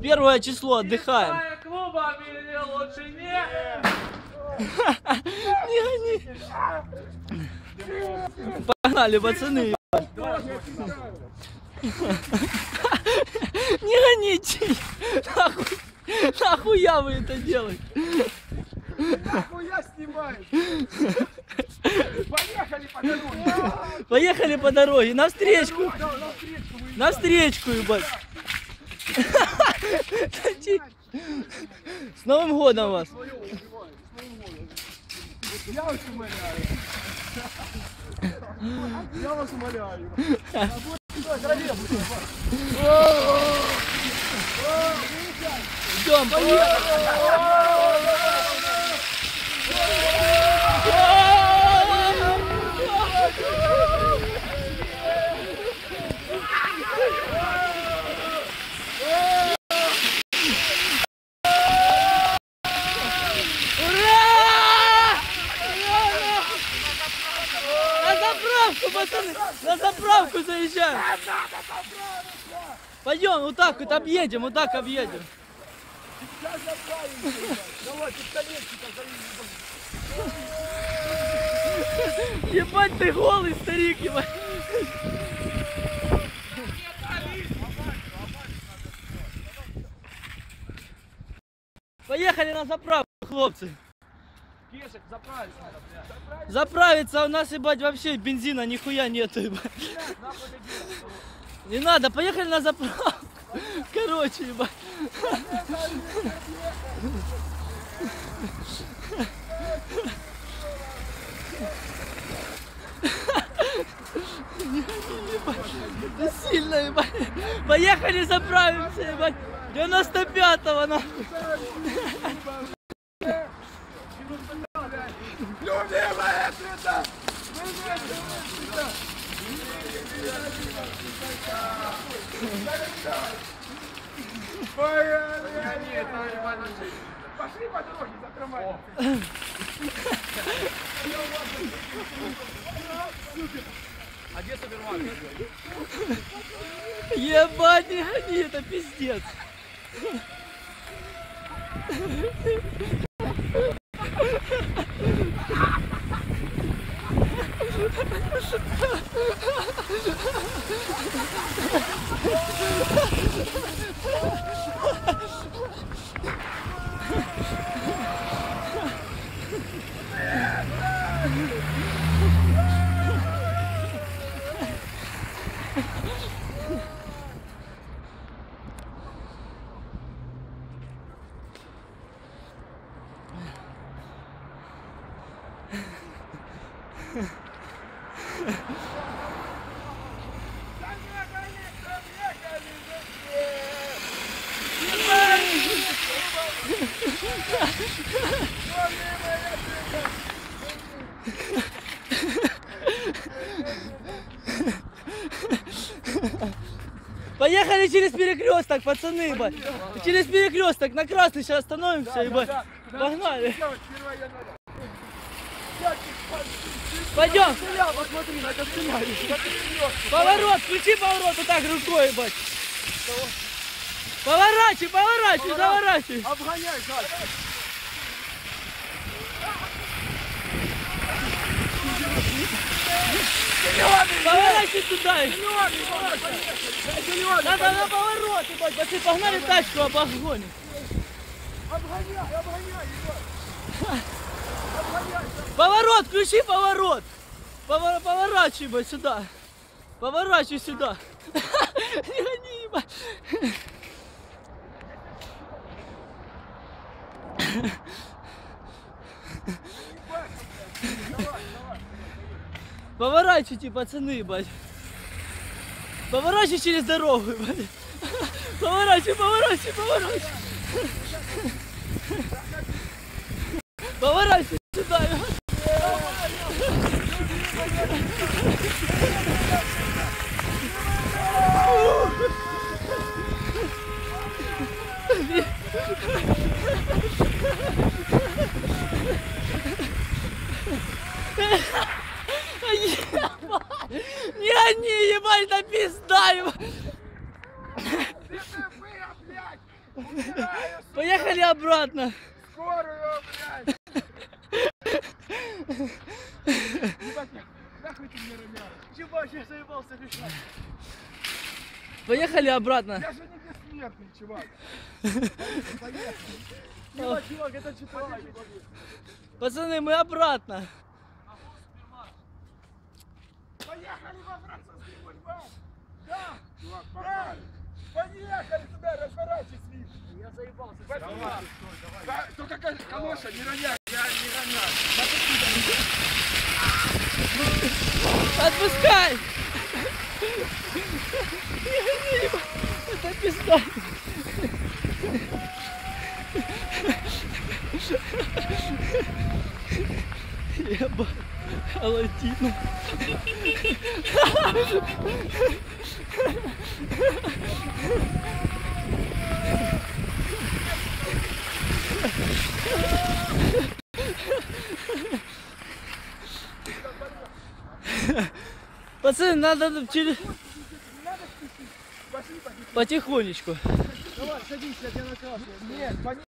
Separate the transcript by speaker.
Speaker 1: 1 число отдыхаем.
Speaker 2: Клуба лучше не.
Speaker 1: Не гони. Погнали, пацаны. Не гоните. Нахуя вы это делаете?
Speaker 3: Нахуя снимаешь? Поехали по дороге.
Speaker 1: Поехали по дороге. Навстречку. Навстречку, ебать. С Новым годом вас.
Speaker 3: Я вас умоляю. Я вас умоляю.
Speaker 1: Идем, поехали. Пацаны, на заправку заезжаем. Пойдем, вот так вот объедем, вот так объедем. Ебать, ты голый, старик, ебать. Поехали на заправку, хлопцы.
Speaker 3: Кешек, заправиться надо, блядь.
Speaker 1: Заправиться, а у нас, ебать, вообще бензина нихуя нету, ебать. Не надо, поехали на заправку. Короче, ебать. Это сильно, ебать. Поехали заправимся, ебать. 95-го, нахуй.
Speaker 3: Любимая среда! Пошли по дороге, закрывай. А где супермаркет?
Speaker 1: Ебать, не гони, это пиздец. Поехали через перекресток, пацаны, ебать. Через перекресток, на красный сейчас остановимся, ебать. Погнали. Пойдем.
Speaker 3: Посмотри, на сценарий.
Speaker 1: Поворот, включи поворот, вот так рукой, ебать. Поворачивай, поворачивай, заворачивай.
Speaker 3: Обгоняй, дальше.
Speaker 1: Поворачивай туда. Надо на поворот, ебать, пошли, погнали тачку обгоним.
Speaker 3: Обгоняй, обгоняй, ебать.
Speaker 1: Поворот, включи поворот. Поворачивай, ебать, сюда. Поворачивай сюда. Не гони, ебать. Поворачивайте, пацаны, ебать. Поворачивай через дорогу, ебать. Поворачивай, поворачивай, поворачивай. Поворачивай сюда, ебать. Не они, ебать, да пизда, ебать. Поехали обратно.
Speaker 3: Скорую, блядь. Ебать, нахуй ты мне ронял. Ебать, я заебался решать.
Speaker 1: Поехали обратно.
Speaker 3: Я же не бессмертный, чувак. Поехали. Ебать, чувак, это читала.
Speaker 1: Пацаны, мы обратно.
Speaker 3: Поехали во французский бульвар. Да. Чувак, погнали. Поехали туда, разворачивай слив. Я заебался. Давай. Да, только калоша, не роняй. Я не роняю.
Speaker 1: Отпускай! Это пизда. Ебать, холодина. Пацаны, надо через...
Speaker 3: Пошли, пошли.
Speaker 1: потихонечку.
Speaker 3: Давай, садись, я тебя накрашу. Нет,